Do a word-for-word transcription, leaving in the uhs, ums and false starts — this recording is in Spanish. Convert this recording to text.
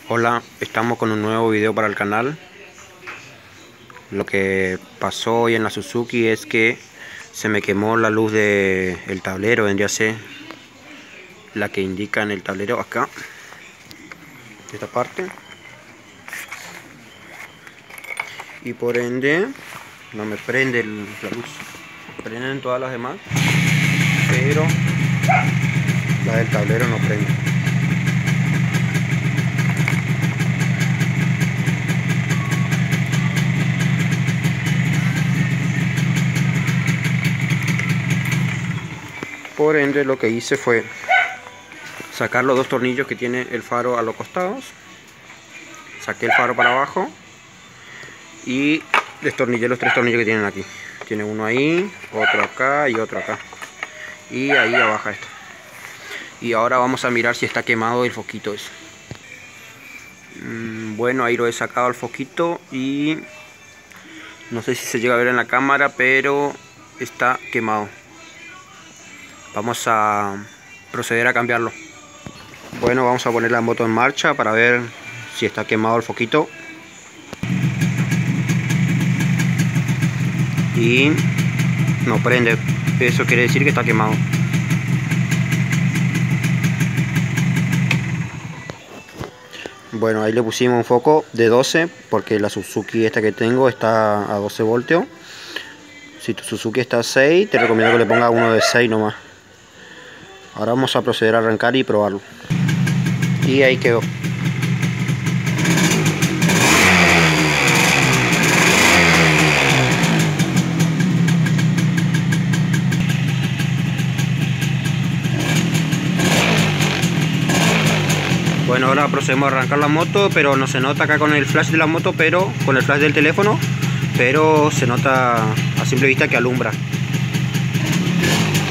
Hola, estamos con un nuevo video para el canal. Lo que pasó hoy en la Suzuki es que se me quemó la luz del tablero, vendría a ser la que indica en el tablero acá, esta parte, y por ende no me prende el, la luz. Prenden todas las demás, pero la del tablero no prende. Por ende lo que hice fue sacar los dos tornillos que tiene el faro a los costados. Saqué el faro para abajo y destornillé los tres tornillos que tienen aquí. Tiene uno ahí, otro acá y otro acá. Y ahí abajo esto. Y ahora vamos a mirar si está quemado el foquito ese. Mm, bueno, ahí lo he sacado al foquito y no sé si se llega a ver en la cámara, pero está quemado. Vamos a proceder a cambiarlo. Bueno, vamos a poner la moto en marcha para ver si está quemado el foquito. Y no prende, eso quiere decir que está quemado. Bueno, ahí le pusimos un foco de doce, porque la Suzuki esta que tengo está a doce voltios. Si tu Suzuki está a seis, te recomiendo que le pongas uno de seis nomás. Ahora vamos a proceder a arrancar y probarlo. Y ahí quedó. Bueno, ahora procedemos a arrancar la moto, pero no se nota acá con el flash de la moto, pero con el flash del teléfono, pero se nota a simple vista que alumbra.